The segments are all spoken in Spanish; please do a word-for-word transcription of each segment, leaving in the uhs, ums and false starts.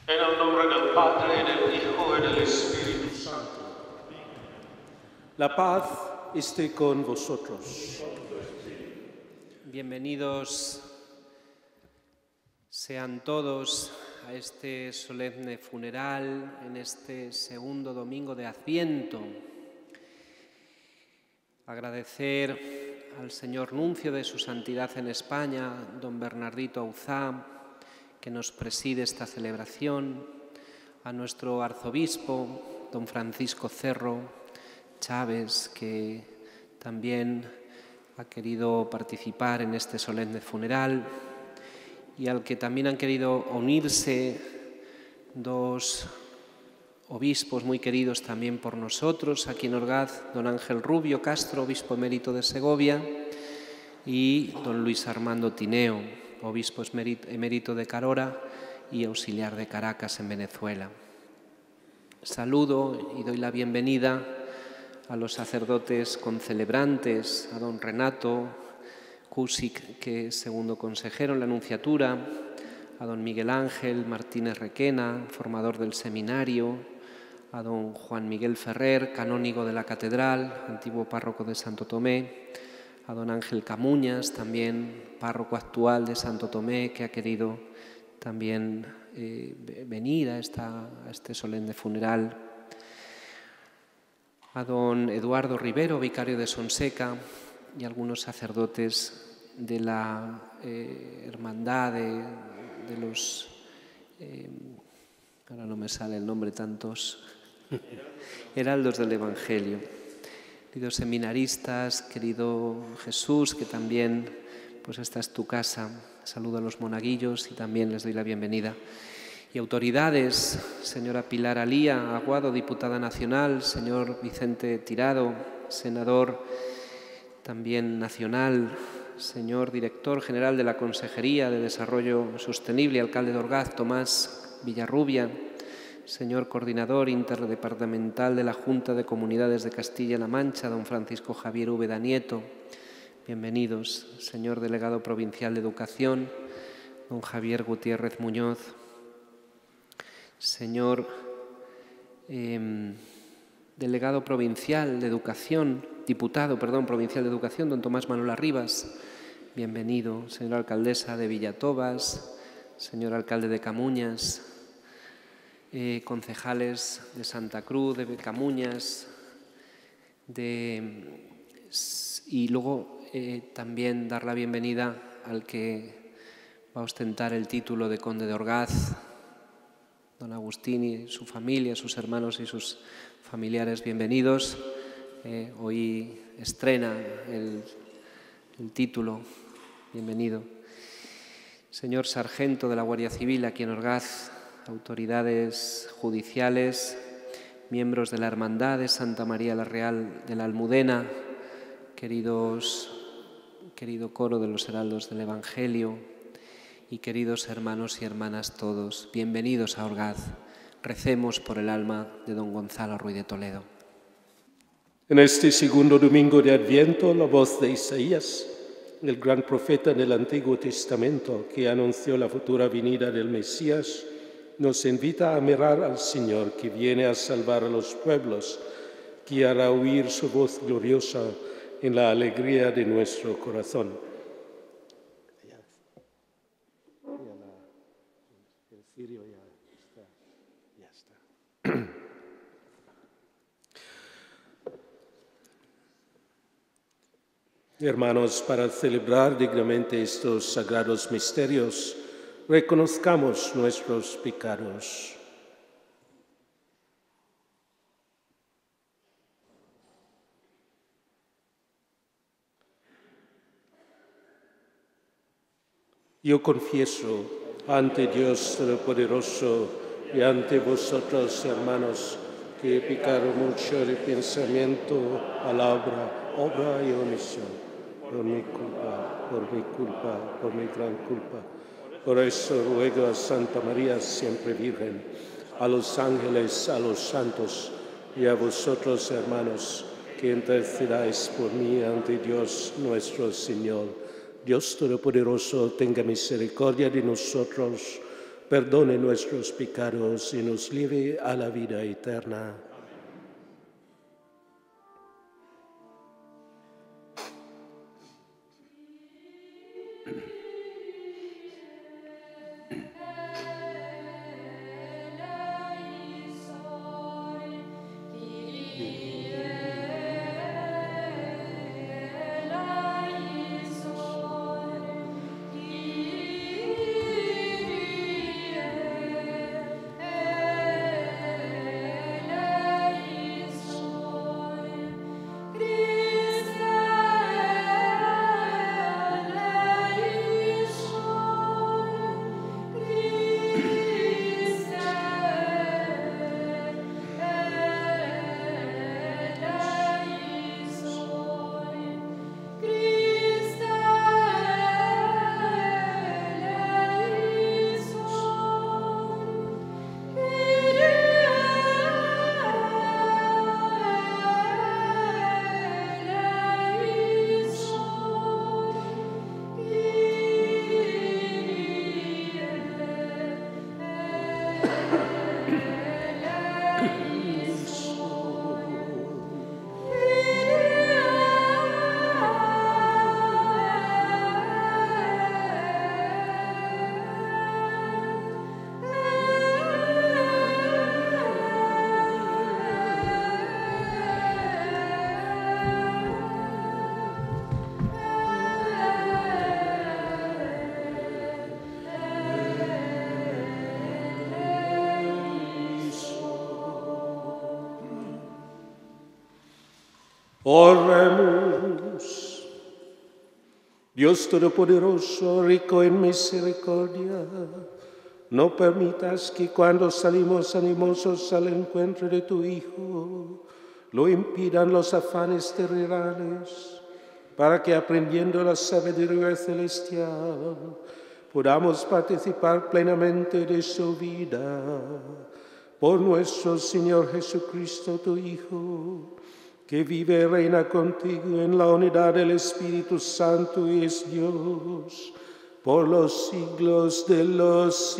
En el nombre del Padre, y del Hijo, y del Espíritu Santo. La paz esté con vosotros. Bienvenidos sean todos a este solemne funeral en este segundo domingo de Adviento. Agradecer al señor nuncio de su santidad en España, don Bernardito Auzá, que nos preside esta celebración, a nuestro arzobispo, don Francisco Cerro Chávez, que también ha querido participar en este solemne funeral, y al que también han querido unirse dos obispos muy queridos también por nosotros, aquí en Orgaz, don Ángel Rubio Castro, obispo emérito de Segovia, y don Luis Armando Tineo, obispo emérito de Carora y auxiliar de Caracas en Venezuela. Saludo y doy la bienvenida a los sacerdotes concelebrantes, a don Renato Cusic, que es segundo consejero en la Nunciatura, a don Miguel Ángel Martínez Requena, formador del seminario, a don Juan Miguel Ferrer, canónigo de la Catedral, antiguo párroco de Santo Tomé, a don Ángel Camuñas, también párroco actual de Santo Tomé, que ha querido también eh, venir a, esta, a este solemne funeral, a don Eduardo Rivero, vicario de Sonseca, y algunos sacerdotes de la eh, hermandad de, de los... Eh, ahora no me sale el nombre, tantos... heraldos del Evangelio. Queridos seminaristas, querido Jesús, que también, pues esta es tu casa. Saludo a los monaguillos y también les doy la bienvenida. Y autoridades, señora Pilar Alía Aguado, diputada nacional, señor Vicente Tirado, senador también nacional, señor director general de la Consejería de Desarrollo Sostenible, alcalde de Orgaz, Tomás Villarrubia, señor coordinador interdepartamental de la Junta de Comunidades de Castilla-La Mancha, don Francisco Javier Úbeda Nieto, bienvenidos, señor delegado provincial de Educación, don Javier Gutiérrez Muñoz, señor eh, delegado provincial de Educación, diputado, perdón, provincial de Educación, don Tomás Manuel Arribas, bienvenido, señora alcaldesa de Villatobas, señor alcalde de Camuñas, eh, concejales de Santa Cruz, de Camuñas, de, y luego eh, también dar la bienvenida al que va a ostentar el título de conde de Orgaz, don Agustín y su familia, sus hermanos y sus familiares, bienvenidos. Eh, hoy estrena el, el título, bienvenido. Señor sargento de la Guardia Civil aquí en Orgaz, autoridades judiciales, miembros de la Hermandad de Santa María la Real de la Almudena, queridos, querido coro de los heraldos del Evangelio y queridos hermanos y hermanas todos, bienvenidos a Orgaz. Recemos por el alma de don Gonzalo Ruiz de Toledo. En este segundo domingo de Adviento, la voz de Isaías, el gran profeta del Antiguo Testamento que anunció la futura venida del Mesías, nos invita a mirar al Señor que viene a salvar a los pueblos, que hará oír su voz gloriosa en la alegría de nuestro corazón. El cirio ya está. Ya está. Hermanos, para celebrar dignamente estos sagrados misterios, reconozcamos nuestros pecados. Yo confieso ante Dios Todopoderoso y ante vosotros, hermanos, que he pecado mucho de pensamiento, palabra, obra y omisión. Por mi culpa, por mi culpa, por mi gran culpa. Por eso ruego a Santa María, siempre Virgen, a los ángeles, a los santos y a vosotros, hermanos, que intercedáis por mí ante Dios nuestro Señor. Dios Todopoderoso tenga misericordia de nosotros, perdone nuestros pecados y nos lleve a la vida eterna. Oremos. Dios Todopoderoso, rico en misericordia, no permitas que cuando salimos animosos al encuentro de tu Hijo, lo impidan los afanes terrenales, para que aprendiendo la sabiduría celestial, podamos participar plenamente de su vida. Por nuestro Señor Jesucristo, tu Hijo, que vive y reina contigo en la unidad del Espíritu Santo y es Dios, por los siglos de los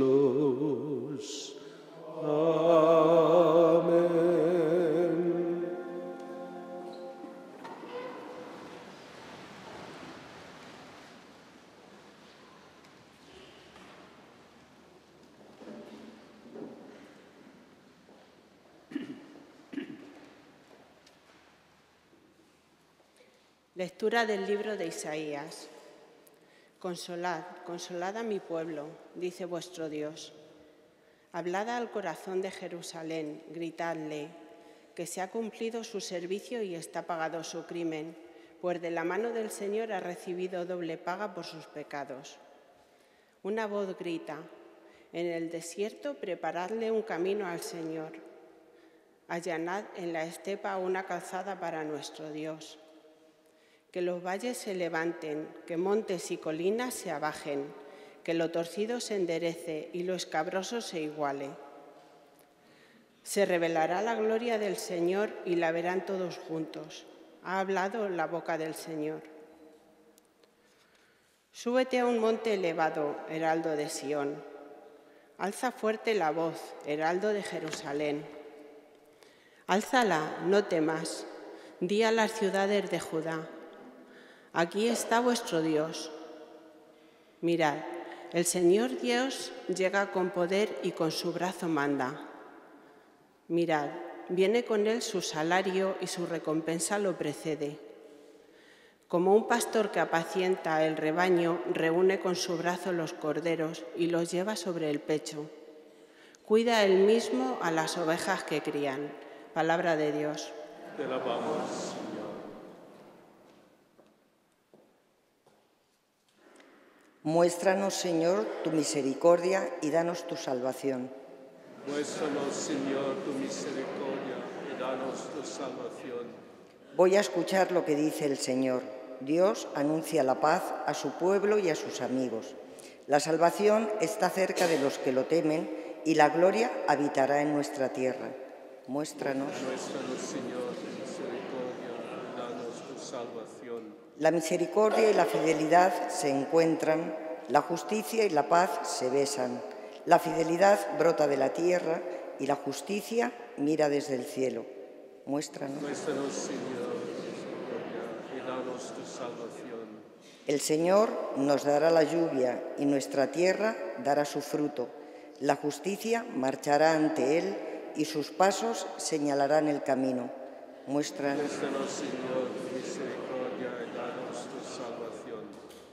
siglos. Amén. Lectura del libro de Isaías. Consolad, consolad a mi pueblo, dice vuestro Dios. Hablad al corazón de Jerusalén, gritadle, que se ha cumplido su servicio y está pagado su crimen, pues de la mano del Señor ha recibido doble paga por sus pecados. Una voz grita, en el desierto preparadle un camino al Señor. Allanad en la estepa una calzada para nuestro Dios. Que los valles se levanten, que montes y colinas se abajen, que lo torcido se enderece y lo escabroso se iguale. Se revelará la gloria del Señor y la verán todos juntos. Ha hablado la boca del Señor. Súbete a un monte elevado, heraldo de Sión. Alza fuerte la voz, heraldo de Jerusalén. Álzala, no temas. Di a las ciudades de Judá. Aquí está vuestro Dios. Mirad, el Señor Dios llega con poder y con su brazo manda. Mirad, viene con él su salario y su recompensa lo precede. Como un pastor que apacienta el rebaño, reúne con su brazo los corderos y los lleva sobre el pecho. Cuida él mismo a las ovejas que crían. Palabra de Dios. Te alabamos, Señor. Muéstranos, Señor, tu misericordia y danos tu salvación. Muéstranos, Señor, tu misericordia y danos tu salvación. Voy a escuchar lo que dice el Señor. Dios anuncia la paz a su pueblo y a sus amigos. La salvación está cerca de los que lo temen y la gloria habitará en nuestra tierra. Muéstranos. Muéstranos, Señor, tu misericordia y danos tu salvación. La misericordia y la fidelidad se encuentran, la justicia y la paz se besan, La fidelidad brota de la tierra y la justicia mira desde el cielo. Muéstranos. Muéstranos, Señor, y danos tu salvación. El Señor nos dará la lluvia y nuestra tierra dará su fruto. La justicia marchará ante él y sus pasos señalarán el camino. Muéstranos. Muéstranos, Señor, tu misericordia y danos tu salvación.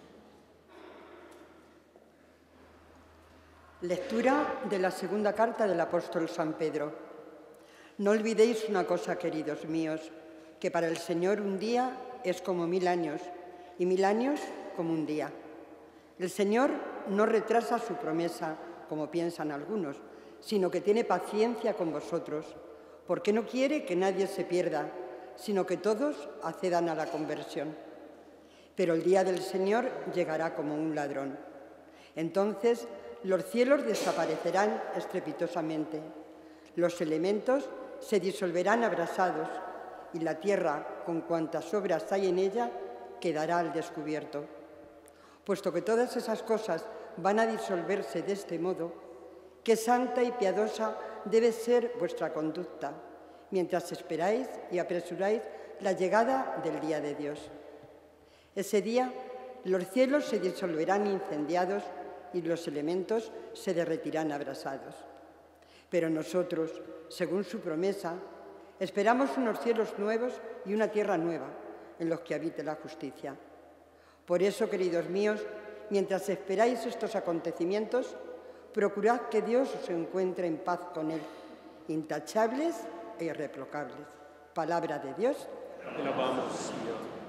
Lectura de la segunda carta del apóstol San Pedro. No olvidéis una cosa, queridos míos, que para el Señor un día es como mil años y mil años como un día. El Señor no retrasa su promesa, como piensan algunos, sino que tiene paciencia con vosotros, porque no quiere que nadie se pierda, sino que todos accedan a la conversión. Pero el día del Señor llegará como un ladrón. Entonces los cielos desaparecerán estrepitosamente, los elementos se disolverán abrasados y la tierra, con cuantas obras hay en ella, quedará al descubierto. Puesto que todas esas cosas van a disolverse de este modo, qué santa y piadosa debe ser vuestra conducta, mientras esperáis y apresuráis la llegada del día de Dios. Ese día los cielos se disolverán incendiados y los elementos se derretirán abrasados. Pero nosotros, según su promesa, esperamos unos cielos nuevos y una tierra nueva, en los que habite la justicia. Por eso, queridos míos, mientras esperáis estos acontecimientos, procurad que Dios os encuentre en paz con Él, intachables e irreprocables. Palabra de Dios. Te alabamos, Señor.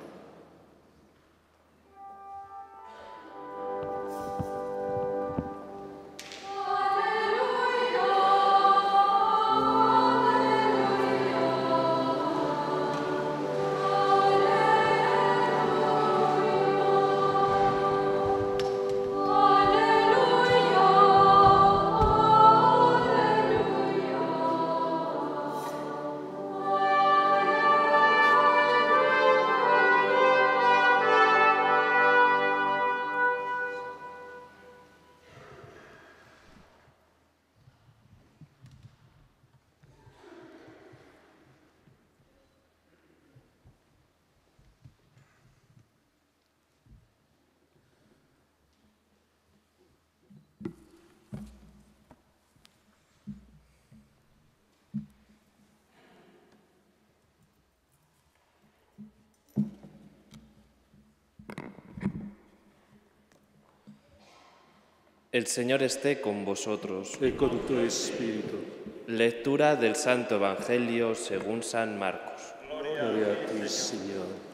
El Señor esté con vosotros. Y con tu espíritu. Lectura del Santo Evangelio según San Marcos. Gloria a ti, Señor.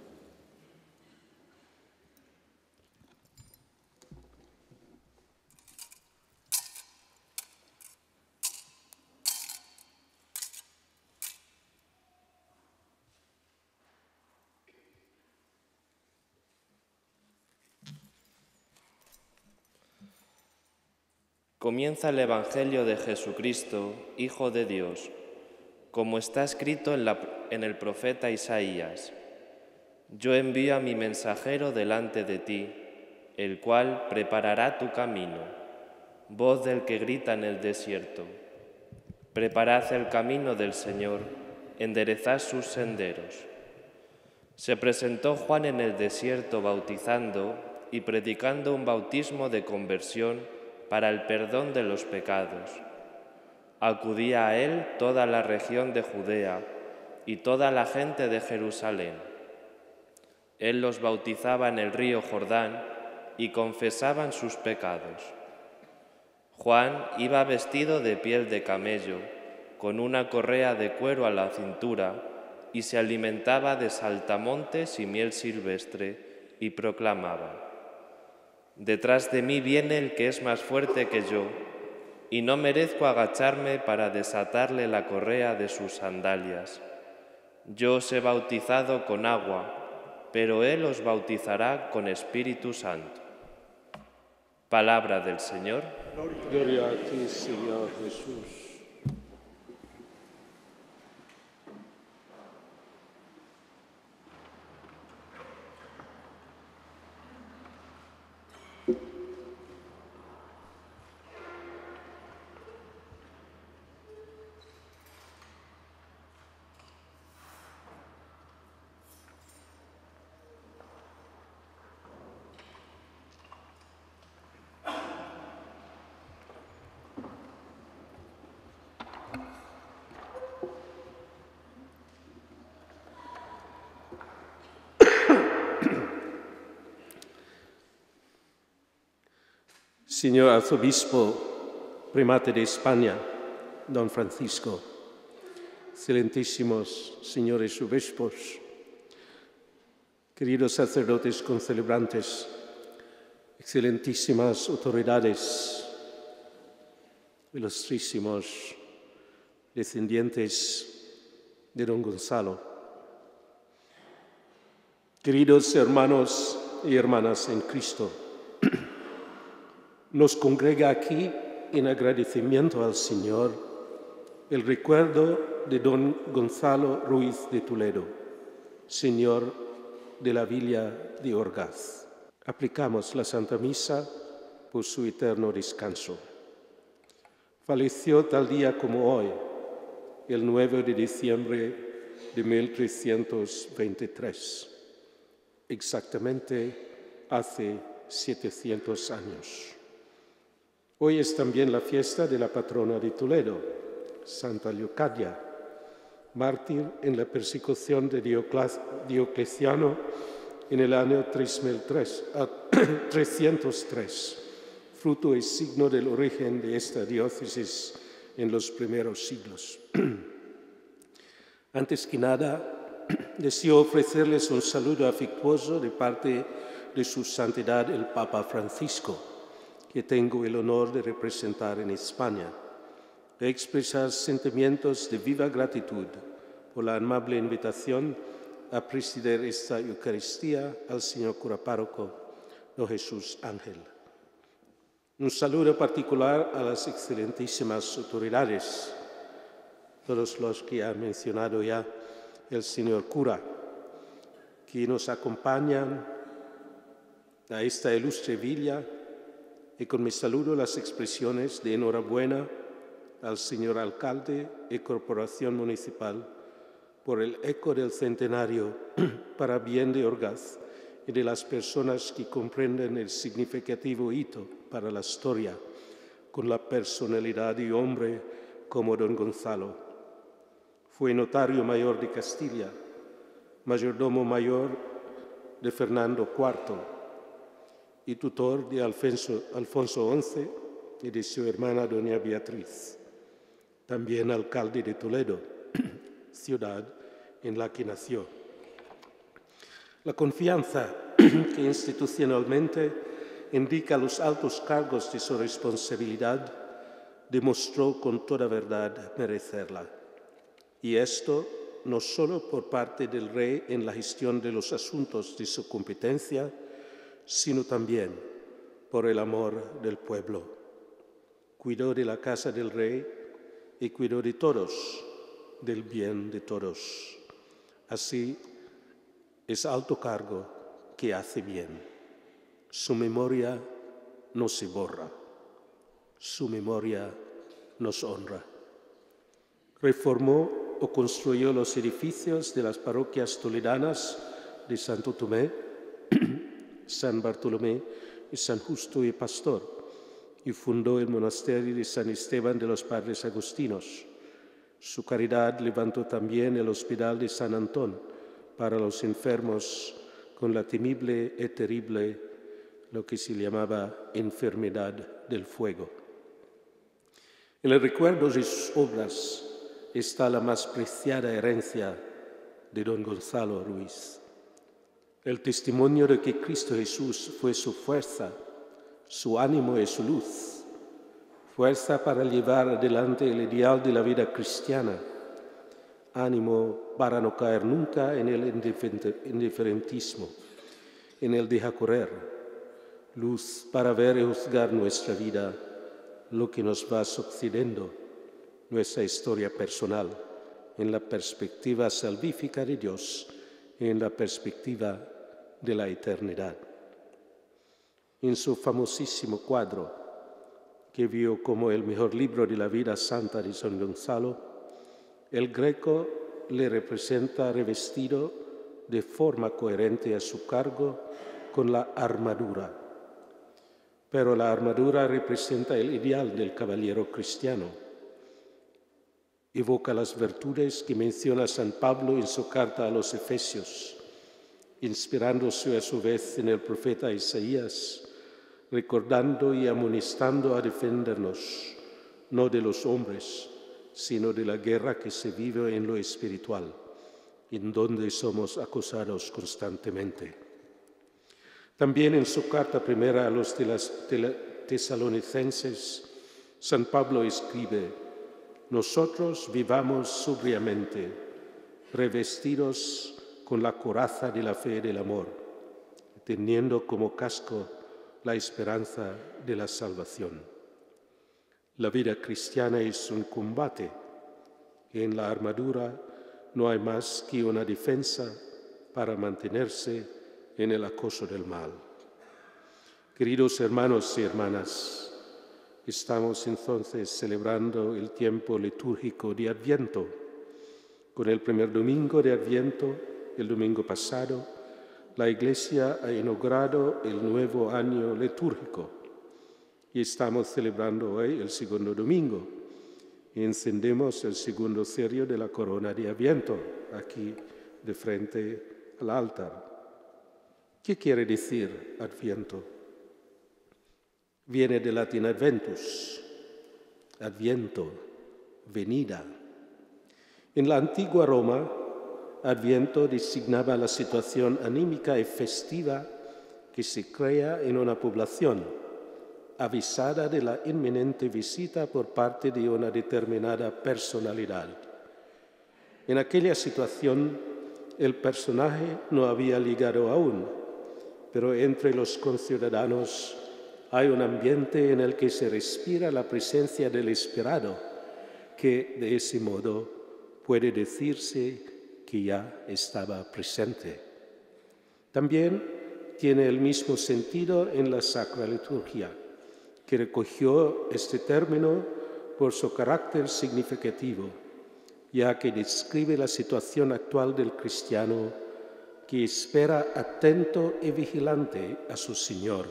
Comienza el Evangelio de Jesucristo, Hijo de Dios, como está escrito en, la, en el profeta Isaías. Yo envío a mi mensajero delante de ti, el cual preparará tu camino. Voz del que grita en el desierto. Preparad el camino del Señor, enderezad sus senderos. Se presentó Juan en el desierto bautizando y predicando un bautismo de conversión para el perdón de los pecados. Acudía a él toda la región de Judea y toda la gente de Jerusalén. Él los bautizaba en el río Jordán y confesaban sus pecados. Juan iba vestido de piel de camello, con una correa de cuero a la cintura, y se alimentaba de saltamontes y miel silvestre, y proclamaba: Detrás de mí viene el que es más fuerte que yo, y no merezco agacharme para desatarle la correa de sus sandalias. Yo os he bautizado con agua, pero él os bautizará con Espíritu Santo. Palabra del Señor. Gloria a ti, Señor Jesús. Señor Arzobispo, Primate de España, don Francisco, excelentísimos señores obispos, queridos sacerdotes concelebrantes, excelentísimas autoridades, ilustrísimos descendientes de don Gonzalo, queridos hermanos y hermanas en Cristo, nos congrega aquí en agradecimiento al Señor el recuerdo de don Gonzalo Ruiz de Toledo, señor de la villa de Orgaz. Aplicamos la Santa Misa por su eterno descanso. Falleció tal día como hoy, el nueve de diciembre de mil trescientos veintitrés, exactamente hace setecientos años. Hoy es también la fiesta de la patrona de Toledo, Santa Leocadia, mártir en la persecución de Diocleciano en el año trescientos tres, fruto y signo del origen de esta diócesis en los primeros siglos. Antes que nada, deseo ofrecerles un saludo afectuoso de parte de su santidad el Papa Francisco, que tengo el honor de representar en España, de expresar sentimientos de viva gratitud por la amable invitación a presidir esta Eucaristía al señor cura párroco, don Jesús Ángel. Un saludo particular a las excelentísimas autoridades, todos los que ha mencionado ya el señor cura, que nos acompañan a esta ilustre villa, y con mi saludo las expresiones de enhorabuena al señor alcalde y corporación municipal por el eco del centenario para bien de Orgaz y de las personas que comprenden el significativo hito para la historia con la personalidad de hombre como don Gonzalo. Fue notario mayor de Castilla, mayordomo mayor de Fernando cuarto, y tutor de Alfonso, Alfonso once y de su hermana doña Beatriz. También alcalde de Toledo, ciudad en la que nació. La confianza que institucionalmente indica los altos cargos de su responsabilidad demostró con toda verdad merecerla. Y esto no solo por parte del rey en la gestión de los asuntos de su competencia, sino también por el amor del pueblo. Cuidó de la casa del rey y cuidó de todos, del bien de todos. Así es alto cargo que hace bien. Su memoria no se borra, su memoria nos honra. Reformó o construyó los edificios de las parroquias toledanas de Santo Tomé, San Bartolomé y San Justo y Pastor, y fundó el monasterio de San Esteban de los Padres Agustinos. Su caridad levantó también el hospital de San Antón para los enfermos con la temible y terrible, lo que se llamaba enfermedad del fuego. En el recuerdo de sus obras está la más preciada herencia de don Gonzalo Ruiz. El testimonio de que Cristo Jesús fue su fuerza, su ánimo y su luz, fuerza para llevar adelante el ideal de la vida cristiana, ánimo para no caer nunca en el indiferentismo, en el dejar correr, luz para ver y juzgar nuestra vida, lo que nos va sucediendo, nuestra historia personal, en la perspectiva salvífica de Dios y en la perspectiva de la eternidad. En su famosísimo cuadro, que vio como el mejor libro de la vida santa de San Gonzalo, el Greco le representa revestido de forma coherente a su cargo con la armadura. Pero la armadura representa el ideal del caballero cristiano. Evoca las virtudes que menciona San Pablo en su carta a los Efesios, inspirándose a su vez en el profeta Isaías, recordando y amonestando a defendernos, no de los hombres, sino de la guerra que se vive en lo espiritual, en donde somos acosados constantemente. También en su carta primera a los tesalonicenses, San Pablo escribe: nosotros vivamos sobriamente, revestidos con la coraza de la fe y del amor, teniendo como casco la esperanza de la salvación. La vida cristiana es un combate, y en la armadura no hay más que una defensa para mantenerse en el acoso del mal. Queridos hermanos y hermanas, estamos entonces celebrando el tiempo litúrgico de Adviento. Con el primer domingo de Adviento, el domingo pasado, la Iglesia ha inaugurado el nuevo año litúrgico y estamos celebrando hoy el segundo domingo y encendemos el segundo cirio de la corona de Adviento, aquí de frente al altar. ¿Qué quiere decir Adviento? Viene del latín adventus, adviento, venida. En la antigua Roma, Adviento designaba la situación anímica y festiva que se crea en una población, avisada de la inminente visita por parte de una determinada personalidad. En aquella situación, el personaje no había llegado aún, pero entre los conciudadanos hay un ambiente en el que se respira la presencia del esperado, que de ese modo puede decirse que ya estaba presente. También tiene el mismo sentido en la Sacra Liturgia, que recogió este término por su carácter significativo, ya que describe la situación actual del cristiano que espera atento y vigilante a su Señor.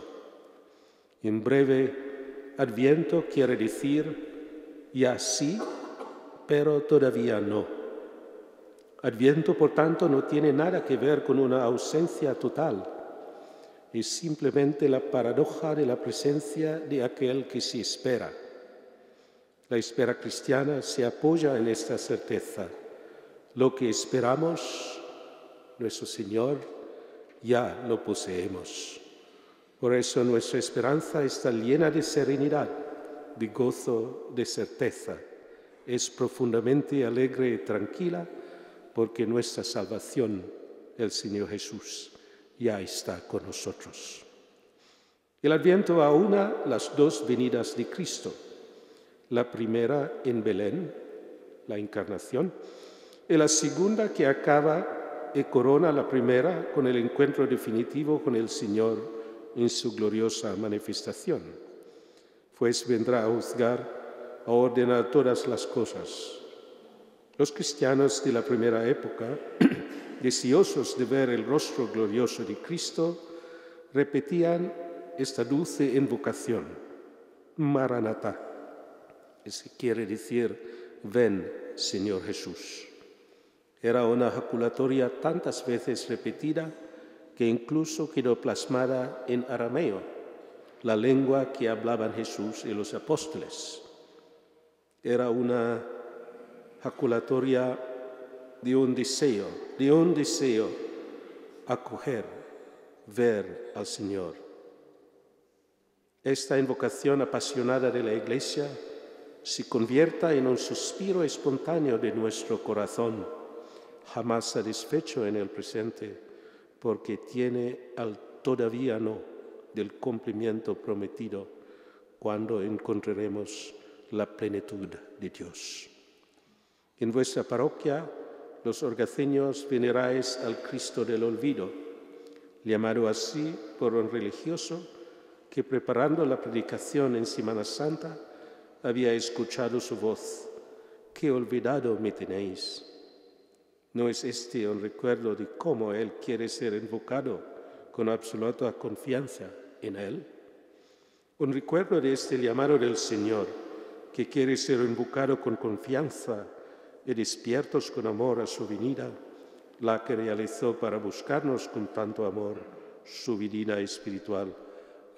En breve, Adviento quiere decir ya sí, pero todavía no. Adviento, por tanto, no tiene nada que ver con una ausencia total. Es simplemente la paradoja de la presencia de aquel que se espera. La espera cristiana se apoya en esta certeza. Lo que esperamos, nuestro Señor, ya lo poseemos. Por eso nuestra esperanza está llena de serenidad, de gozo, de certeza. Es profundamente alegre y tranquila, porque nuestra salvación, el Señor Jesús, ya está con nosotros. El Adviento aúna las dos venidas de Cristo, la primera en Belén, la Encarnación, y la segunda que acaba y corona la primera con el encuentro definitivo con el Señor en su gloriosa manifestación. Pues vendrá a juzgar, a ordenar todas las cosas. Los cristianos de la primera época, deseosos de ver el rostro glorioso de Cristo, repetían esta dulce invocación, Maranatá, que quiere decir, ven, Señor Jesús. Era una ejaculatoria tantas veces repetida que incluso quedó plasmada en arameo, la lengua que hablaban Jesús y los apóstoles. Era una ejaculatoria de un deseo, de un deseo acoger, ver al Señor. Esta invocación apasionada de la Iglesia se convierta en un suspiro espontáneo de nuestro corazón, jamás satisfecho en el presente, porque tiene al todavía no del cumplimiento prometido cuando encontraremos la plenitud de Dios. En vuestra parroquia, los orgaceños veneráis al Cristo del Olvido, llamado así por un religioso que preparando la predicación en Semana Santa había escuchado su voz: «¡Qué olvidado me tenéis!». ¿No es este un recuerdo de cómo Él quiere ser invocado con absoluta confianza en Él? Un recuerdo de este llamado del Señor, que quiere ser invocado con confianza y despiertos con amor a su venida, la que realizó para buscarnos con tanto amor su venida espiritual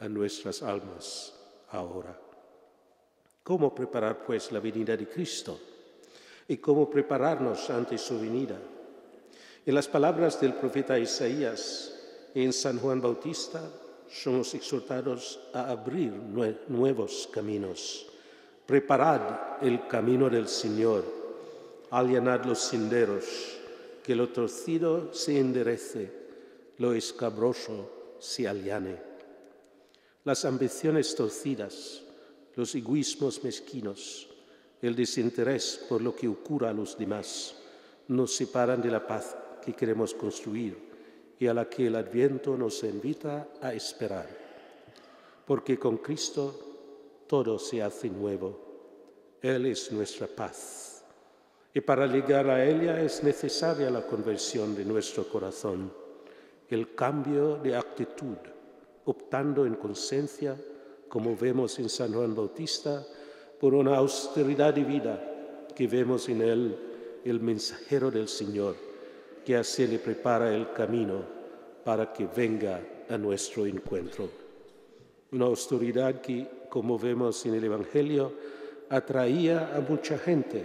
a nuestras almas ahora. ¿Cómo preparar, pues, la venida de Cristo? ¿Y cómo prepararnos ante su venida? En las palabras del profeta Isaías y en San Juan Bautista somos exhortados a abrir nuevos caminos. Preparad el camino del Señor, allanad los senderos, que lo torcido se enderece, lo escabroso se allane. Las ambiciones torcidas, los egoísmos mezquinos, el desinterés por lo que ocurra a los demás, nos separan de la paz que queremos construir y a la que el Adviento nos invita a esperar. Porque con Cristo todo se hace nuevo. Él es nuestra paz. Y para llegar a ella es necesaria la conversión de nuestro corazón, el cambio de actitud, optando en conciencia, como vemos en San Juan Bautista, por una austeridad de vida que vemos en él el mensajero del Señor, que así le prepara el camino para que venga a nuestro encuentro. Una austeridad que, como vemos en el Evangelio, atraía a mucha gente,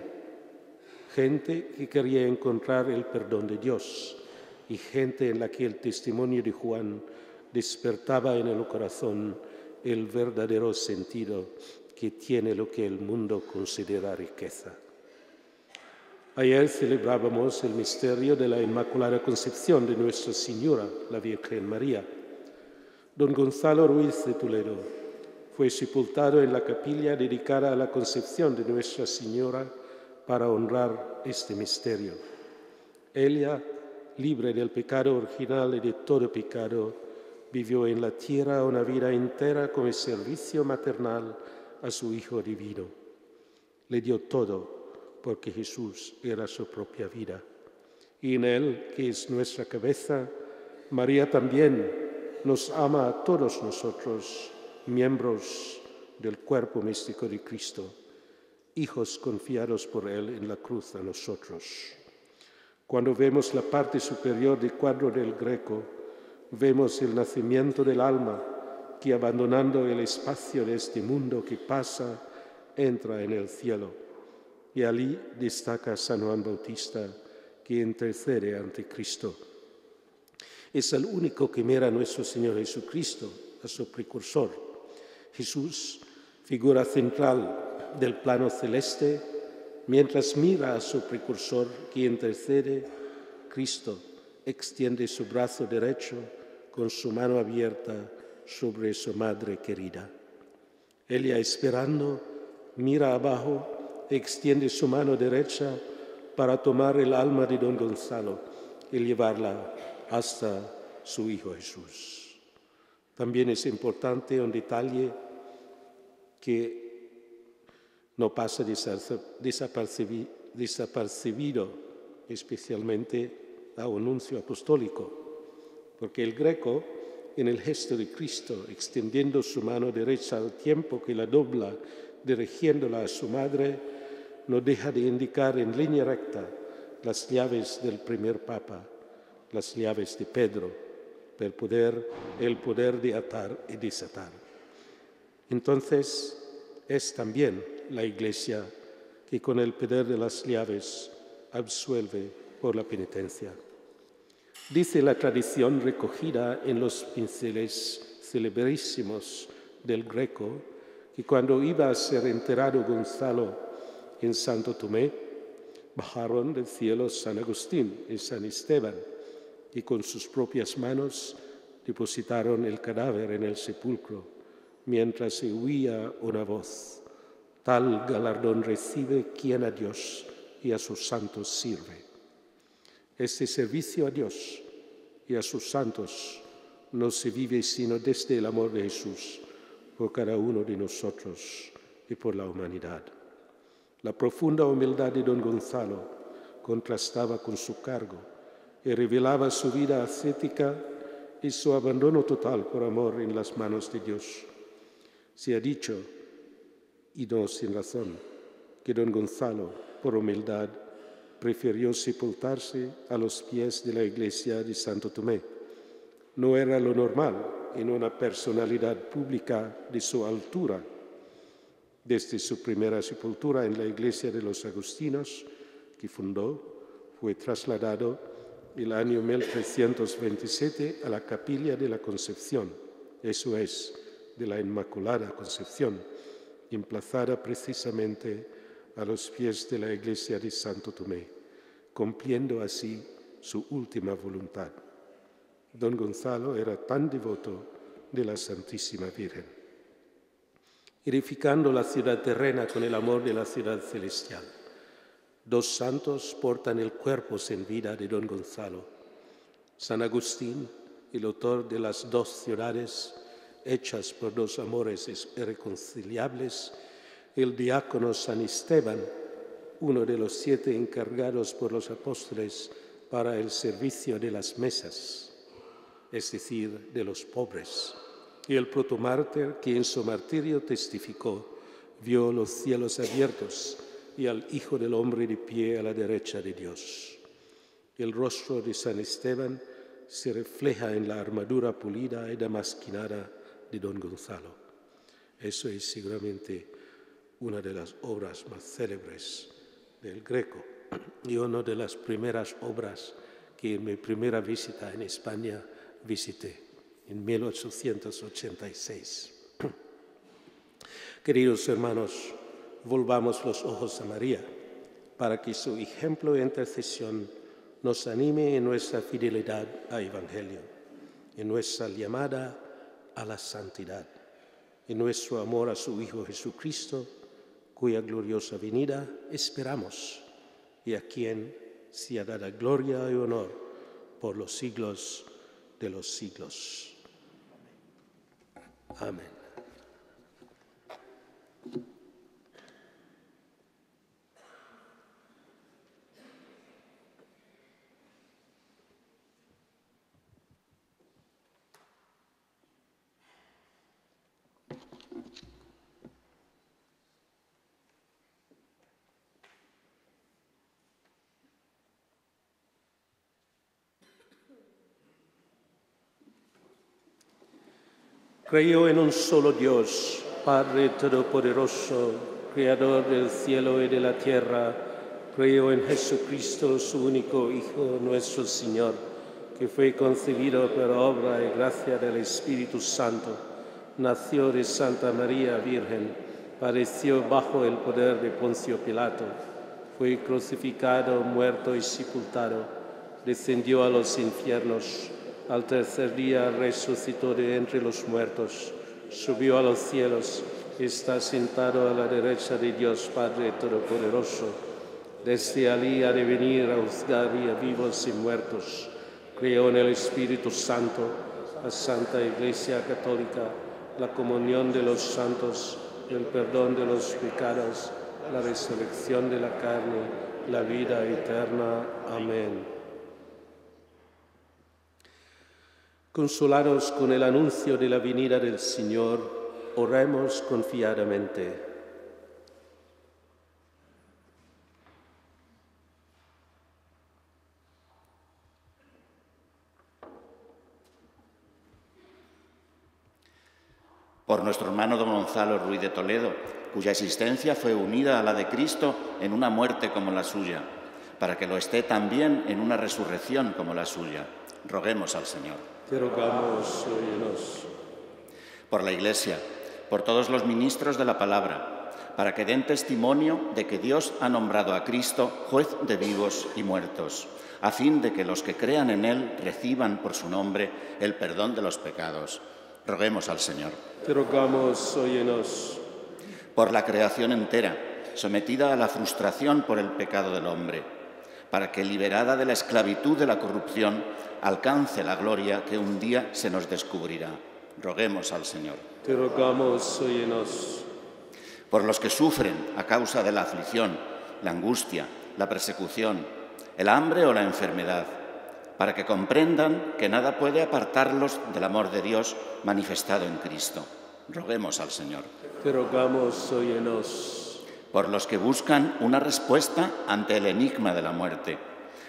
gente que quería encontrar el perdón de Dios y gente en la que el testimonio de Juan despertaba en el corazón el verdadero sentido que tiene lo que el mundo considera riqueza. Ayer celebrábamos el misterio de la Inmaculada Concepción de Nuestra Señora, la Virgen María. Don Gonzalo Ruiz de Toledo fue sepultado en la capilla dedicada a la Concepción de Nuestra Señora para honrar este misterio. Ella, libre del pecado original y de todo pecado, vivió en la tierra una vida entera como servicio maternal a su Hijo Divino. Le dio todo porque Jesús era su propia vida. Y en Él, que es nuestra cabeza, María también nos ama a todos nosotros, miembros del cuerpo místico de Cristo, hijos confiados por Él en la cruz a nosotros. Cuando vemos la parte superior del cuadro del Greco, vemos el nacimiento del alma que, abandonando el espacio de este mundo que pasa, entra en el cielo. Y allí destaca San Juan Bautista, que intercede ante Cristo. Es el único que mira a nuestro Señor Jesucristo, a su precursor. Jesús, figura central del plano celeste, mientras mira a su precursor que intercede, Cristo extiende su brazo derecho con su mano abierta sobre su madre querida. Ella, esperando, mira abajo, extiende su mano derecha para tomar el alma de don Gonzalo y llevarla hasta su Hijo Jesús. También es importante un detalle que no pasa desapercibido, especialmente a un nuncio apostólico, porque el Greco, en el gesto de Cristo, extendiendo su mano derecha al tiempo que la dobla, dirigiéndola a su madre, no deja de indicar en línea recta las llaves del primer Papa, las llaves de Pedro, el poder, el poder de atar y desatar. Entonces, es también la Iglesia que con el poder de las llaves absuelve por la penitencia. Dice la tradición recogida en los pinceles celebrísimos del Greco que cuando iba a ser enterrado Gonzalo en Santo Tomé, bajaron del cielo San Agustín y San Esteban y con sus propias manos depositaron el cadáver en el sepulcro, mientras se oía una voz: tal galardón recibe quien a Dios y a sus santos sirve. Este servicio a Dios y a sus santos no se vive sino desde el amor de Jesús por cada uno de nosotros y por la humanidad. La profunda humildad de don Gonzalo contrastaba con su cargo y revelaba su vida ascética y su abandono total por amor en las manos de Dios. Se ha dicho, y no sin razón, que don Gonzalo, por humildad, prefirió sepultarse a los pies de la iglesia de Santo Tomé. no era lo normal en una personalidad pública de su altura. Desde su primera sepultura en la iglesia de los agustinos, que fundó, fue trasladado el año mil trescientos veintisiete a la Capilla de la Concepción, eso es, de la Inmaculada Concepción, emplazada precisamente a los pies de la iglesia de Santo Tomé, cumpliendo así su última voluntad. Don Gonzalo era tan devoto de la Santísima Virgen, edificando la ciudad terrena con el amor de la ciudad celestial. Dos santos portan el cuerpo sin vida de don Gonzalo. San Agustín, el autor de las dos ciudades hechas por dos amores irreconciliables, el diácono San Esteban, uno de los siete encargados por los apóstoles para el servicio de las mesas, es decir, de los pobres, y el protomártir que en su martirio testificó, vio los cielos abiertos y al Hijo del Hombre de pie a la derecha de Dios. El rostro de San Esteban se refleja en la armadura pulida y damasquinada de don Gonzalo. Eso es seguramente una de las obras más célebres del Greco y una de las primeras obras que en mi primera visita en España visité en mil ochocientos ochenta y seis. Queridos hermanos, volvamos los ojos a María para que su ejemplo e intercesión nos anime en nuestra fidelidad al Evangelio, en nuestra llamada a la santidad, en nuestro amor a su Hijo Jesucristo, cuya gloriosa venida esperamos y a quien sea dada gloria y honor por los siglos de los siglos. Amén. Creo en un solo Dios, Padre Todopoderoso, Creador del cielo y de la tierra. Creo en Jesucristo, su único Hijo, nuestro Señor, que fue concebido por obra y gracia del Espíritu Santo. Nació de Santa María Virgen, padeció bajo el poder de Poncio Pilato, fue crucificado, muerto y sepultado, descendió a los infiernos. Al tercer día resucitó de entre los muertos, subió a los cielos, está sentado a la derecha de Dios Padre Todopoderoso. Desde allí ha de venir a juzgar a vivos y muertos. Creo en el Espíritu Santo, la Santa Iglesia Católica, la comunión de los santos, el perdón de los pecados, la resurrección de la carne, la vida eterna. Amén. Consolados con el anuncio de la venida del Señor, oremos confiadamente. Por nuestro hermano don Gonzalo Ruiz de Toledo, cuya existencia fue unida a la de Cristo en una muerte como la suya, para que lo esté también en una resurrección como la suya. Roguemos al Señor. Te rogamos, óyenos. Por la Iglesia, por todos los ministros de la palabra, para que den testimonio de que Dios ha nombrado a Cristo juez de vivos y muertos, a fin de que los que crean en Él reciban por su nombre el perdón de los pecados. Roguemos al Señor. Te rogamos, óyenos. Por la creación entera, sometida a la frustración por el pecado del hombre, para que, liberada de la esclavitud de la corrupción, alcance la gloria que un día se nos descubrirá. Roguemos al Señor. Te rogamos, óyenos. Por los que sufren a causa de la aflicción, la angustia, la persecución, el hambre o la enfermedad, para que comprendan que nada puede apartarlos del amor de Dios manifestado en Cristo. Roguemos al Señor. Te rogamos, óyenos. Por los que buscan una respuesta ante el enigma de la muerte,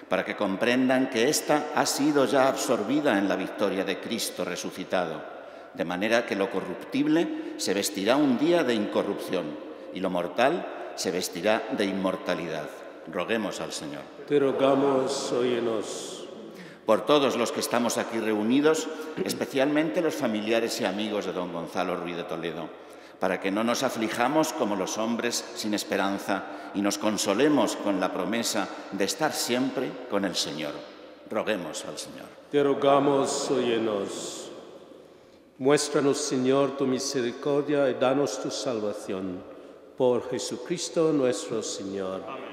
para que comprendan que ésta ha sido ya absorbida en la victoria de Cristo resucitado, de manera que lo corruptible se vestirá un día de incorrupción y lo mortal se vestirá de inmortalidad. Roguemos al Señor. Te rogamos, óyenos. Por todos los que estamos aquí reunidos, especialmente los familiares y amigos de don Gonzalo Ruiz de Toledo, para que no nos aflijamos como los hombres sin esperanza y nos consolemos con la promesa de estar siempre con el Señor. Roguemos al Señor. Te rogamos, óyenos. Muéstranos, Señor, tu misericordia y danos tu salvación. Por Jesucristo nuestro Señor. Amén.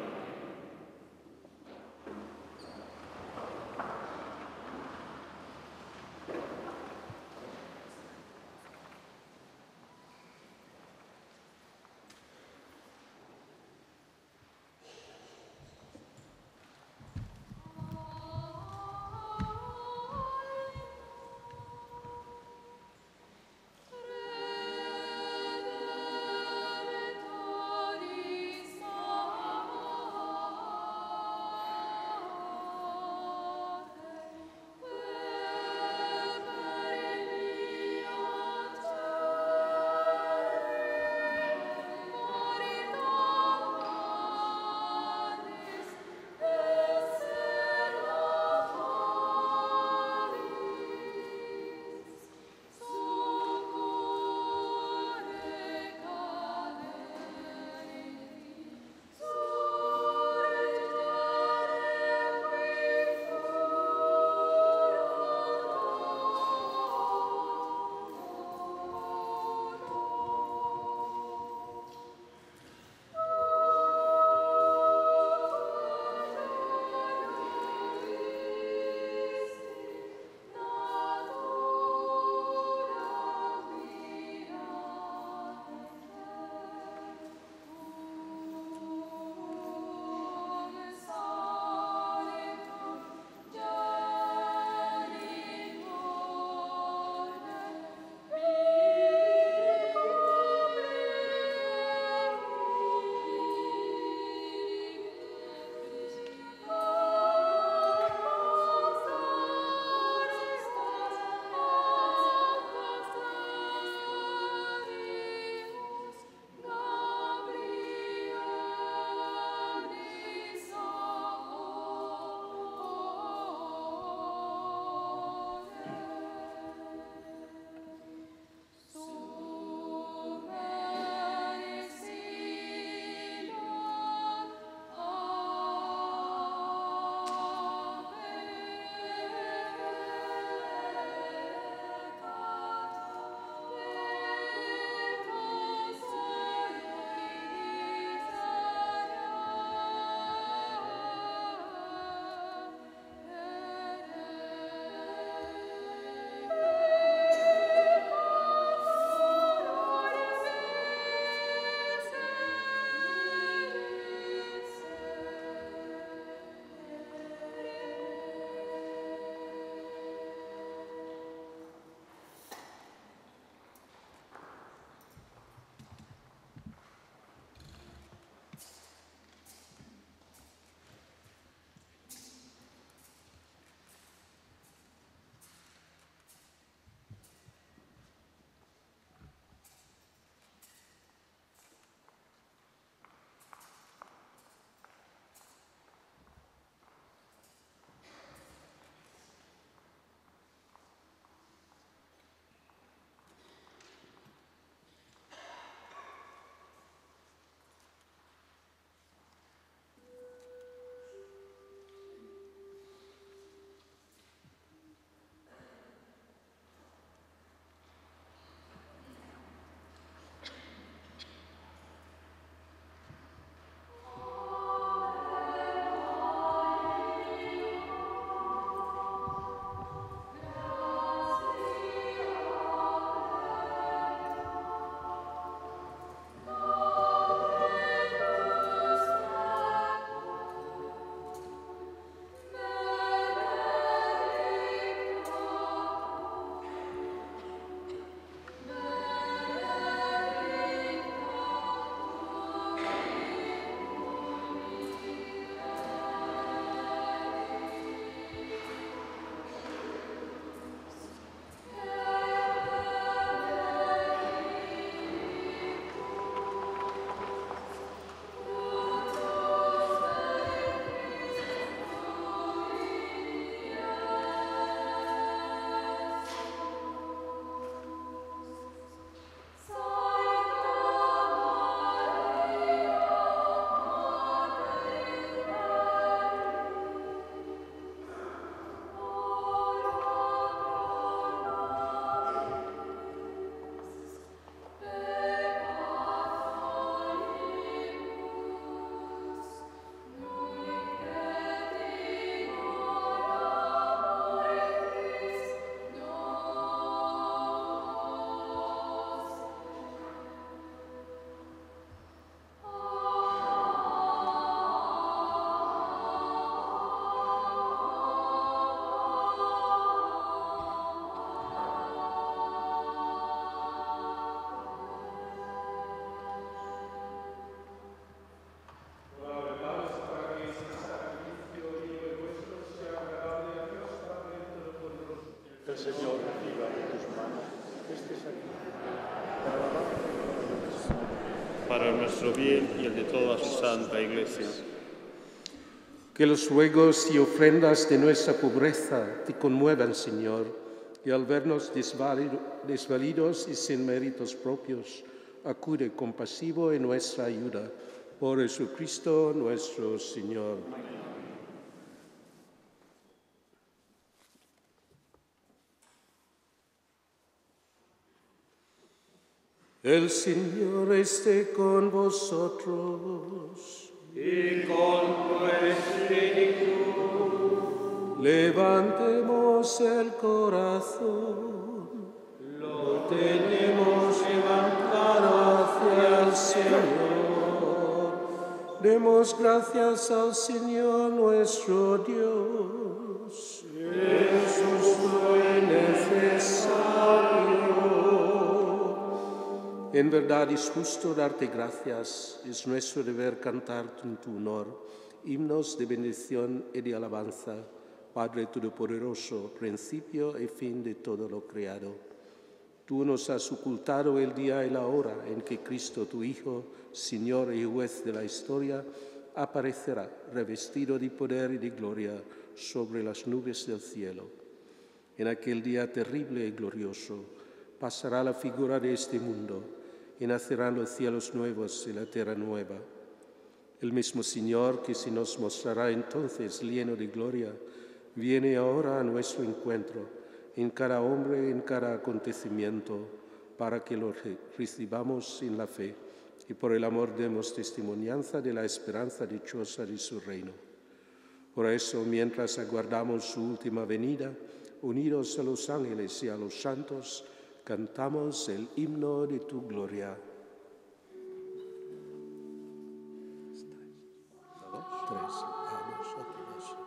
Señor, reciba de tus manos este sacrificio para nuestro bien y el de toda su santa Iglesia. Que los ruegos y ofrendas de nuestra pobreza te conmuevan, Señor, y al vernos desvalidos y sin méritos propios, acude compasivo en nuestra ayuda. Por Jesucristo nuestro Señor. El Señor esté con vosotros. Y con tu espíritu. Levantemos el corazón. Lo tenemos levantado hacia el Señor. Demos gracias al Señor nuestro Dios. Es justo y necesario. En verdad es justo darte gracias, es nuestro deber cantar en tu honor, himnos de bendición y de alabanza, Padre Todopoderoso, principio y fin de todo lo creado. Tú nos has ocultado el día y la hora en que Cristo, tu Hijo, Señor y Juez de la historia, aparecerá revestido de poder y de gloria sobre las nubes del cielo. En aquel día terrible y glorioso, pasará la figura de este mundo, y nacerán los cielos nuevos y la tierra nueva. El mismo Señor, que se nos mostrará entonces lleno de gloria, viene ahora a nuestro encuentro, en cada hombre y en cada acontecimiento, para que lo recibamos en la fe y por el amor demos testimonianza de la esperanza dichosa de su reino. Por eso, mientras aguardamos su última venida, unidos a los ángeles y a los santos, cantamos el himno de tu gloria. Tres, a nosotros,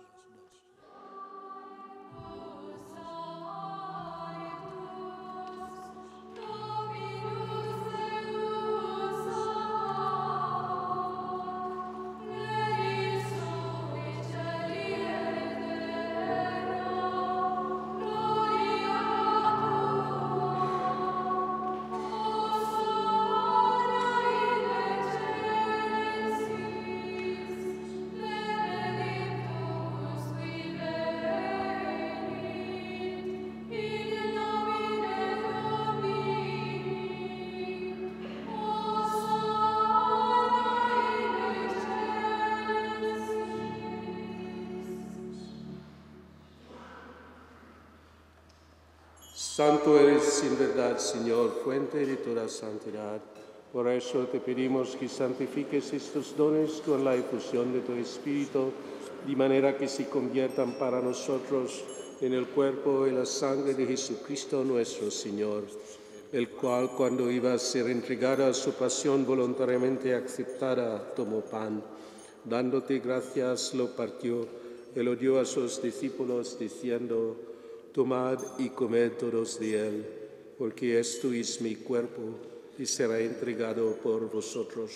Santo eres en verdad, Señor, fuente de toda santidad. Por eso te pedimos que santifiques estos dones con la efusión de tu Espíritu, de manera que se conviertan para nosotros en el cuerpo y la sangre de Jesucristo nuestro Señor, el cual, cuando iba a ser entregado a su pasión voluntariamente aceptada, tomó pan. Dándote gracias, lo partió y lo dio a sus discípulos, diciendo: tomad y comed todos de él, porque esto es mi cuerpo, y será entregado por vosotros.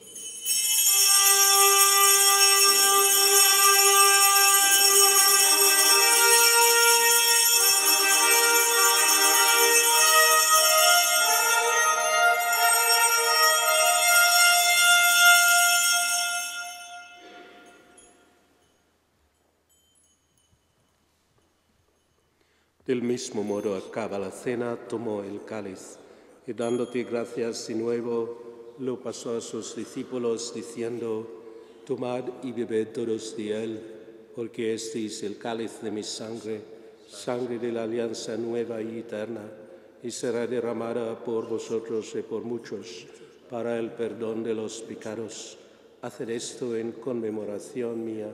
Del mismo modo, acaba la cena, tomó el cáliz, y dándote gracias de nuevo, lo pasó a sus discípulos, diciendo: tomad y bebed todos de él, porque este es el cáliz de mi sangre, sangre de la alianza nueva y eterna, y será derramada por vosotros y por muchos, para el perdón de los pecados. Haced esto en conmemoración mía.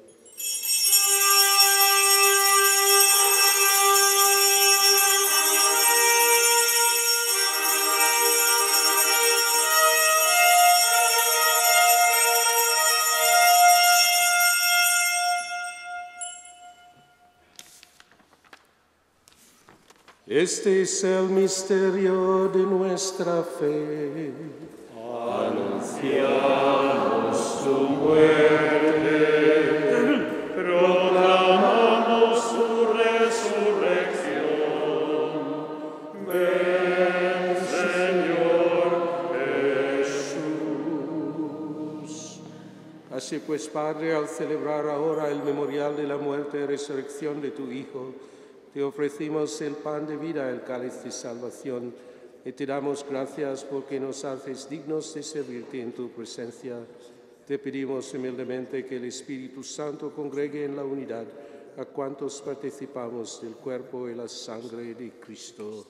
Este es el misterio de nuestra fe. Anunciamos tu muerte, proclamamos tu resurrección Así pues, Padre, al celebrar ahora el memorial de la muerte y resurrección de tu Hijo, te ofrecimos el pan de vida, el cáliz de salvación, y te damos gracias porque nos haces dignos de servirte en tu presencia. Te pedimos humildemente que el Espíritu Santo congregue en la unidad a cuantos participamos del cuerpo y la sangre de Cristo.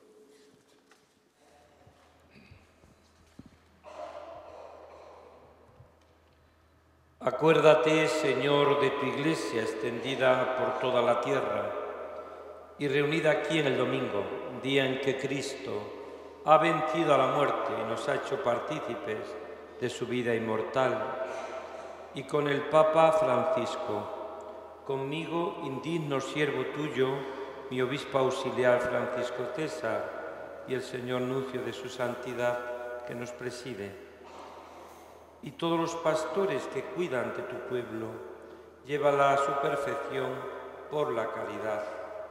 Acuérdate, Señor, de tu Iglesia extendida por toda la tierra y reunida aquí en el domingo, día en que Cristo ha vencido a la muerte y nos ha hecho partícipes de su vida inmortal, y con el Papa Francisco, conmigo, indigno siervo tuyo, mi obispo auxiliar Francisco César y el señor nuncio de su santidad que nos preside, y todos los pastores que cuidan de tu pueblo, llévala a su perfección por la caridad.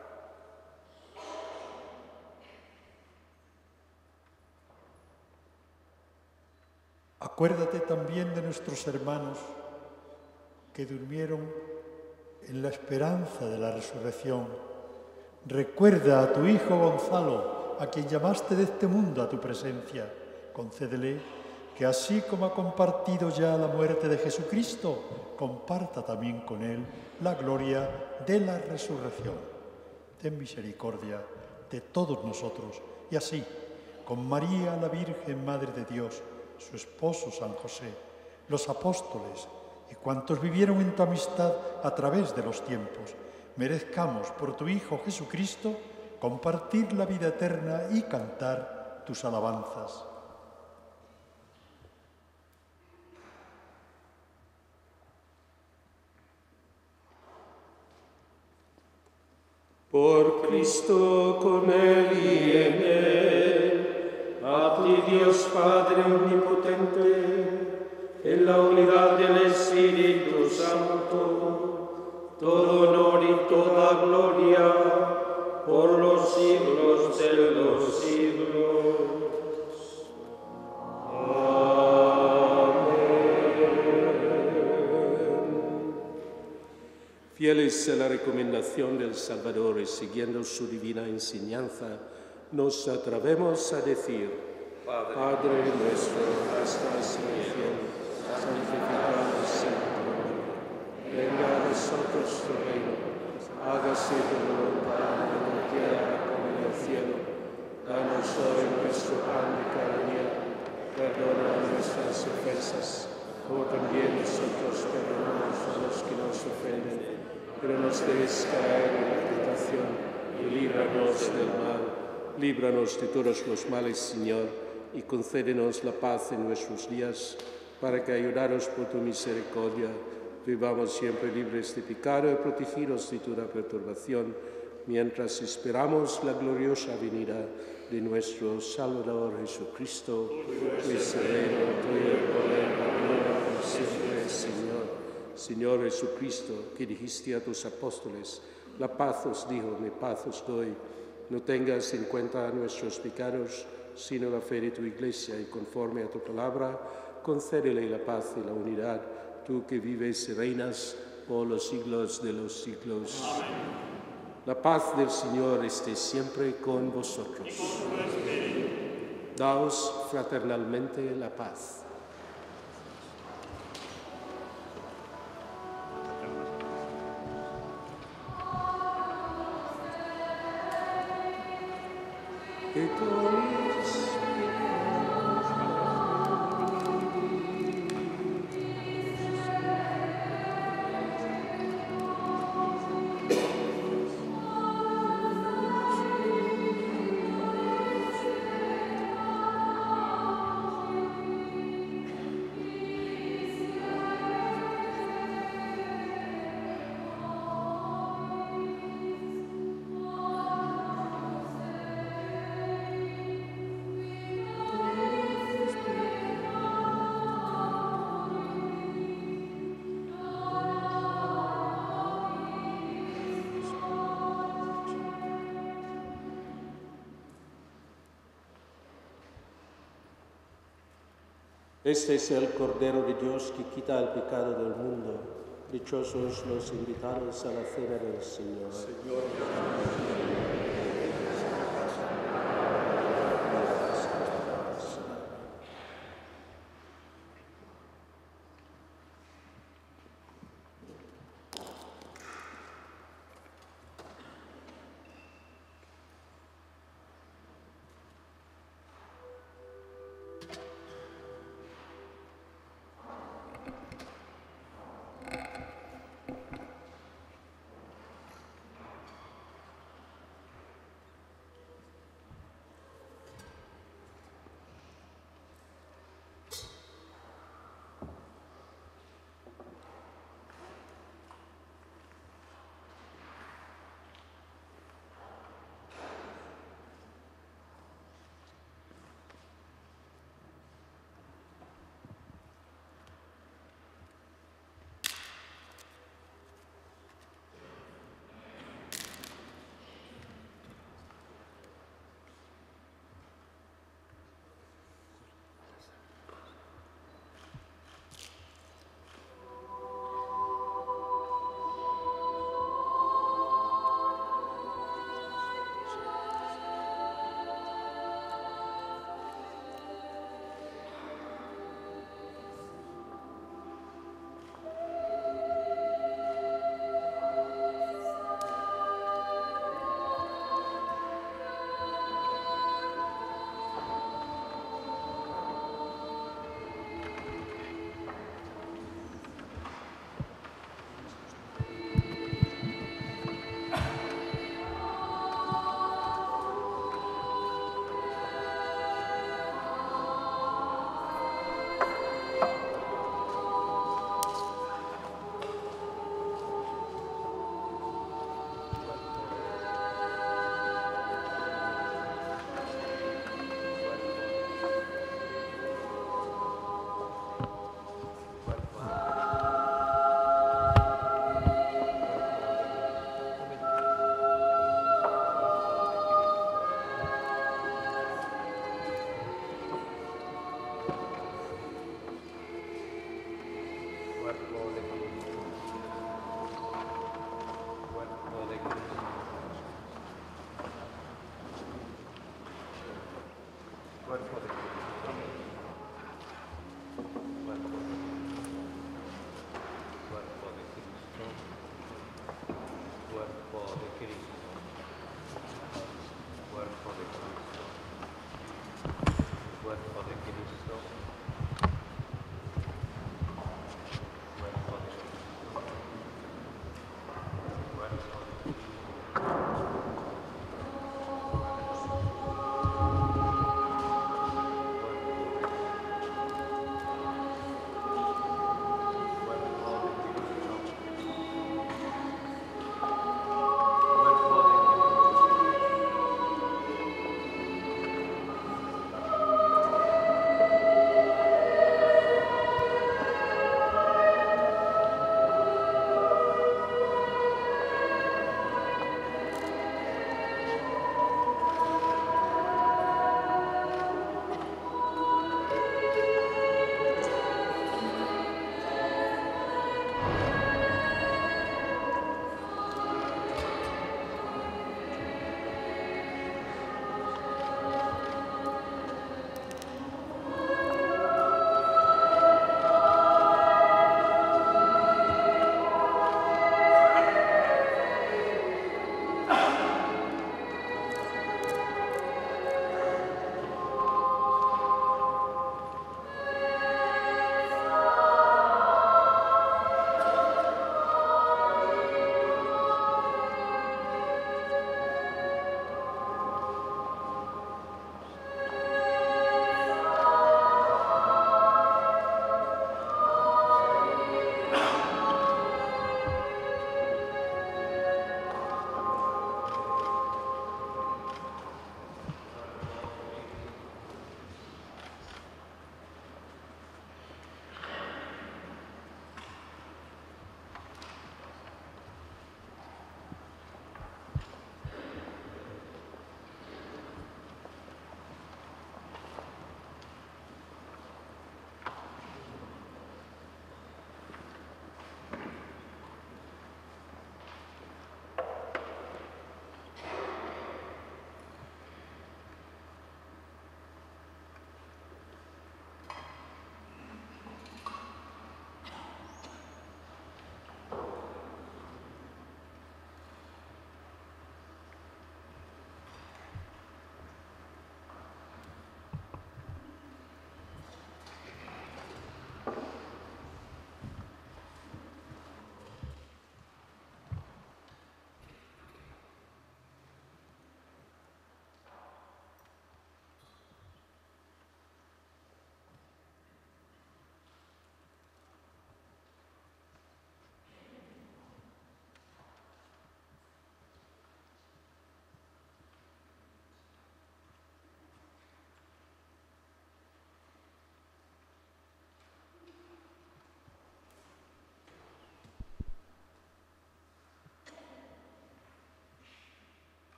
Acuérdate también de nuestros hermanos que durmieron en la esperanza de la resurrección. Recuerda a tu hijo Gonzalo, a quien llamaste de este mundo a tu presencia. Concédele que así como ha compartido ya la muerte de Jesucristo, comparta también con él la gloria de la resurrección. Ten misericordia de todos nosotros y así, con María la Virgen, Madre de Dios, su esposo San José, los apóstoles y cuantos vivieron en tu amistad a través de los tiempos, merezcamos por tu Hijo Jesucristo compartir la vida eterna y cantar tus alabanzas. Por Cristo, con Él y en Él, a ti Dios Padre Omnipotente, en la unidad del Espíritu Santo, todo honor y toda gloria por los siglos de los siglos. Fieles a la recomendación del Salvador y siguiendo su divina enseñanza, nos atrevemos a decir: Padre nuestro que estás en el cielo, santificado sea tu nombre. Venga a nosotros tu reino, hágase tu voluntad en la tierra como en el cielo. Danos hoy nuestro pan de cada día, perdona nuestras ofensas, como también nosotros perdonamos a los que nos ofenden. Pero nos dejes caer en la tentación y líbranos del mal. Líbranos de todos los males, Señor, y concédenos la paz en nuestros días, para que, ayudados por tu misericordia, vivamos siempre libres de pecado y protegidos de toda perturbación, mientras esperamos la gloriosa venida de nuestro Salvador Jesucristo, que es el reino tuyo, el poder, la gloria, por siempre, Señor. Señor Jesucristo, que dijiste a tus apóstoles: la paz os digo, mi paz os doy. No tengas en cuenta nuestros pecados, sino la fe de tu Iglesia, y conforme a tu palabra, concédele la paz y la unidad, tú que vives y reinas por los siglos de los siglos. Amén. La paz del Señor esté siempre con vosotros. Daos fraternalmente la paz. Que Este es el Cordero de Dios que quita el pecado del mundo. Dichosos los invitados a la cena del Señor. Señor.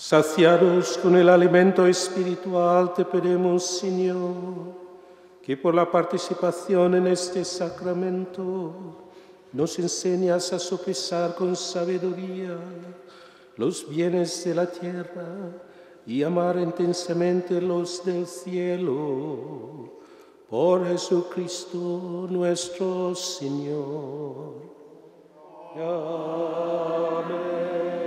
Saciados con el alimento espiritual, te pedimos, Señor, que por la participación en este sacramento nos enseñas a sopesar con sabiduría los bienes de la tierra y amar intensamente los del cielo. Por Jesucristo nuestro Señor. Amén.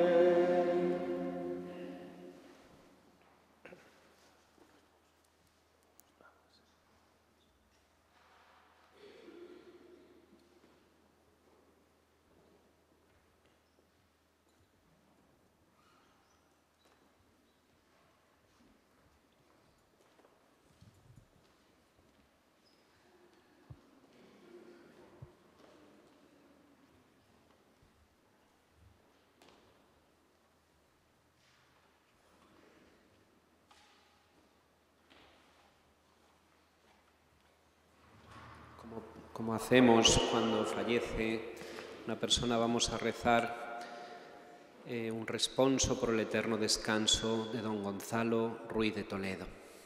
Como hacemos cuando fallece una persona, vamos a rezar eh, un responso por el eterno descanso de don Gonzalo Ruiz de Toledo.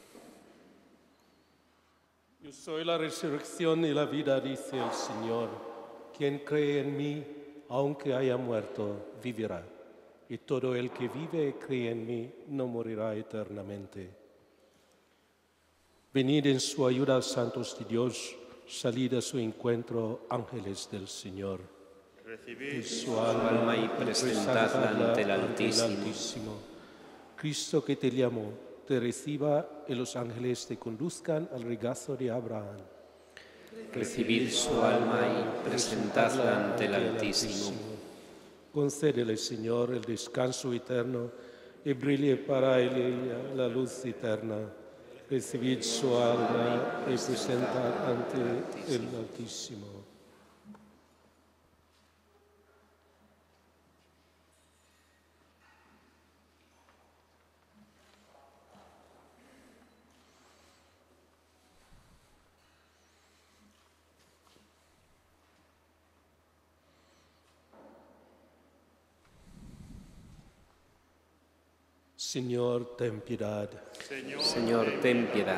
Yo soy la resurrección y la vida, dice el Señor. Quien cree en mí, aunque haya muerto, vivirá. Y todo el que vive y cree en mí no morirá eternamente. Venid en su ayuda, santos de Dios. Salid a su encuentro, ángeles del Señor. Recibid su alma y presentadla ante el Altísimo. Altísimo. Cristo que te llamó, te reciba y los ángeles te conduzcan al regazo de Abraham. Recibid su alma y presentadla ante el Altísimo. Concédele, Señor, el descanso eterno y brille para ella la luz eterna. Recibid su alma y presentad ante el Altísimo. Señor, ten piedad. Señor, Señor, ten piedad.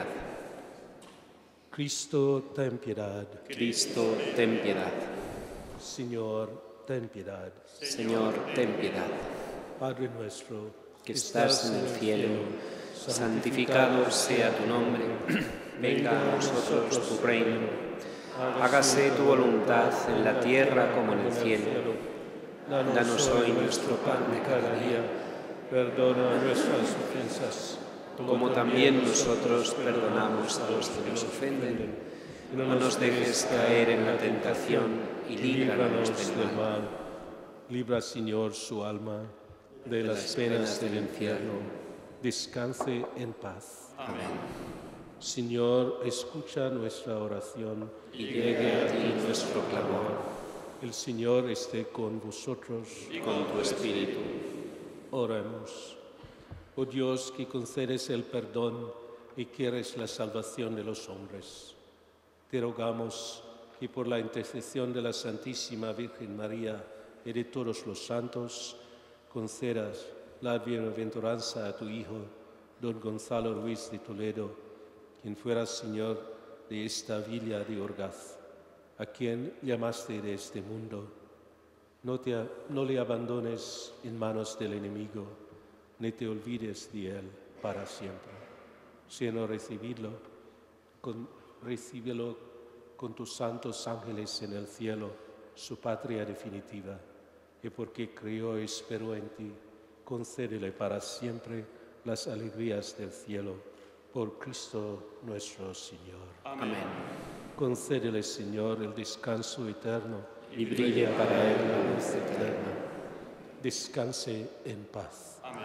Cristo, ten piedad. Cristo, ten piedad. Señor, ten piedad. Señor, ten piedad. Padre nuestro, Que estás en el cielo, santificado sea tu nombre. Venga a nosotros tu reino. Hágase tu voluntad en la tierra como en el cielo. Danos hoy nuestro pan de cada día. Perdona nuestras ofensas, como también nosotros perdonamos a los que nos ofenden. No nos dejes caer en la tentación y líbranos del mal. Libra, Señor, su alma de las penas del infierno. Descanse en paz. Amén. Señor, escucha nuestra oración y llegue a ti nuestro clamor. El Señor esté con vosotros y con tu espíritu. Oremos. Oh Dios, que concedes el perdón y quieres la salvación de los hombres, te rogamos que por la intercesión de la Santísima Virgen María y de todos los santos, concedas la bienaventuranza a tu Hijo, don Gonzalo Ruiz de Toledo, quien fuera Señor de esta villa de Orgaz, a quien llamaste de este mundo. No, te, no le abandones en manos del enemigo, ni te olvides de él para siempre, sino recibirlo con, recíbelo con tus santos ángeles en el cielo, su patria definitiva, y porque creyó y esperó en ti, concédele para siempre las alegrías del cielo, por Cristo nuestro Señor. Amén. Concédele, Señor, el descanso eterno, y brille para él la luz eterna. Descanse en paz. Amén.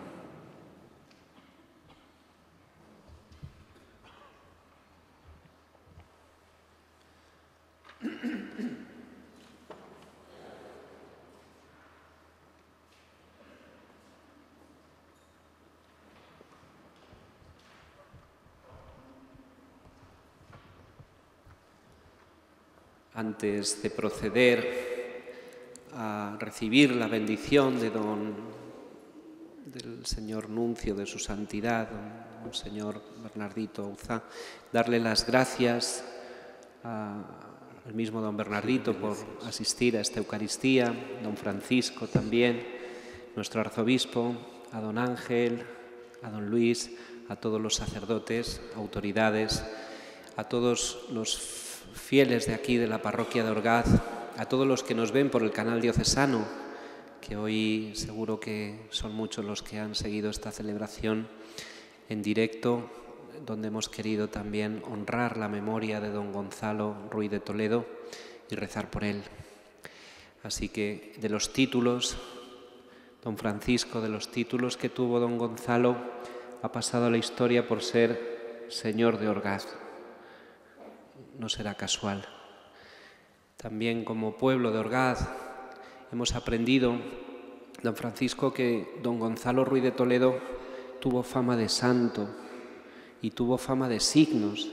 Antes de proceder a recibir la bendición de don, del señor nuncio de su santidad, don, don señor Bernardito Auzá, darle las gracias a, al mismo don Bernardito por asistir a esta Eucaristía, don Francisco también, nuestro arzobispo, a don Ángel, a don Luis, a todos los sacerdotes, autoridades, a todos los fieles de aquí de la parroquia de Orgaz, a todos los que nos ven por el canal diocesano, que hoy seguro que son muchos los que han seguido esta celebración en directo, donde hemos querido también honrar la memoria de don Gonzalo Ruiz de Toledo y rezar por él. Así que de los títulos, don Francisco, de los títulos que tuvo don Gonzalo, ha pasado a la historia por ser señor de Orgaz. No será casual. También como pueblo de Orgaz hemos aprendido, don Francisco, que don Gonzalo Ruiz de Toledo tuvo fama de santo y tuvo fama de signos.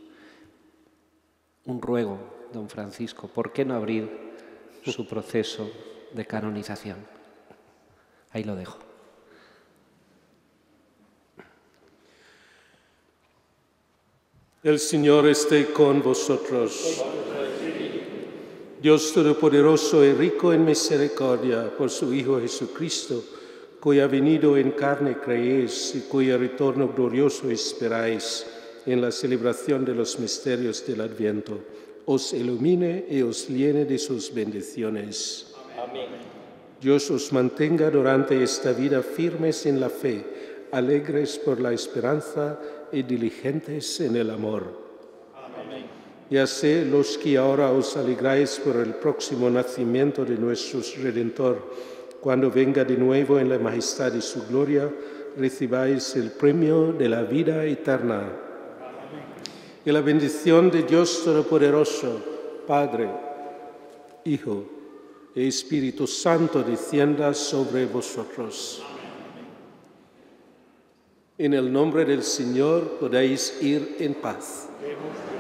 Un ruego, don Francisco, ¿por qué no abrir su proceso de canonización? Ahí lo dejo. El Señor esté con vosotros. Dios Todopoderoso y rico en misericordia, por su Hijo Jesucristo, cuya venido en carne creéis y cuyo retorno glorioso esperáis en la celebración de los misterios del Adviento, os ilumine y os llene de sus bendiciones. Amén. Dios os mantenga durante esta vida firmes en la fe, alegres por la esperanza y diligentes en el amor. Y así los que ahora os alegráis por el próximo nacimiento de nuestro Redentor, cuando venga de nuevo en la majestad de su gloria, recibáis el premio de la vida eterna. Y la bendición de Dios Todopoderoso, Padre, Hijo y Espíritu Santo descienda sobre vosotros. En el nombre del Señor podéis ir en paz.